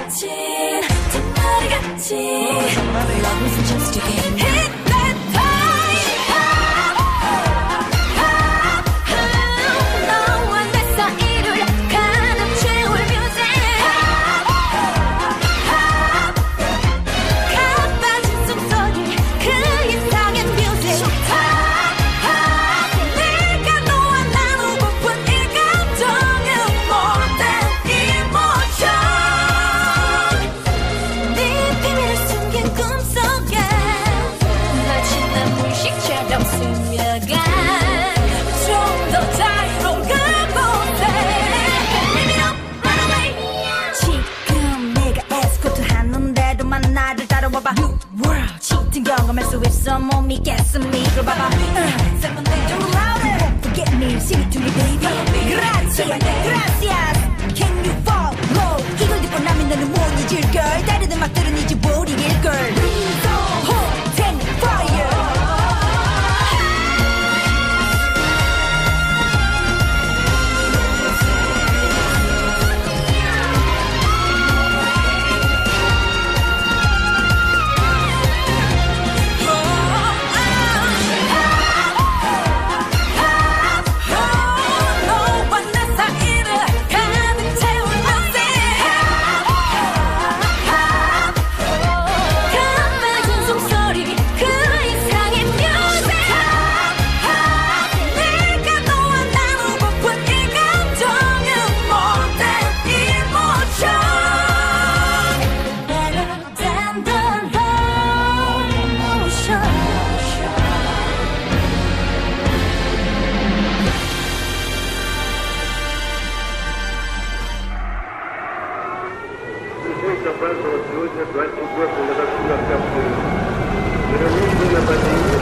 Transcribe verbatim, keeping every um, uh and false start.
미친 정말 같이 Love isn't just a game. Hit that time. 너와 내 사이를 가득 채울 music. 가빠진 숨소리 그 이상의 music. 내가 너와 나누고픈 이 감정은 more than emotion. 네 비밀을 숨긴 꿈속에 마치 난 물식처럼 스며가 좀 더 자유로운 그곳에 Leave it up, run away. 지금 내가 에스코트 하는데도만 나를 따라와봐. New world cheating 경험할 수 있어 못 믿겠으니 들어봐봐. 좀 louder. Won't forget me, sing it to me baby. Grazie, gracias. Can you follow? 이걸 듣고 나면 너는 못 잊을 걸. 다른 음악들은 잊어버리길 걸. Hold and fire. 너와 내 사이를 가득 채운 music. 가빠진 숨소리 그 이상의 music. 내가 너와 나누고픈 이 감정은 more than emotion. Better than the love emotion. Сегодня праздновать сегодня двадцать год на Россию от Кавказа. Вероятно, на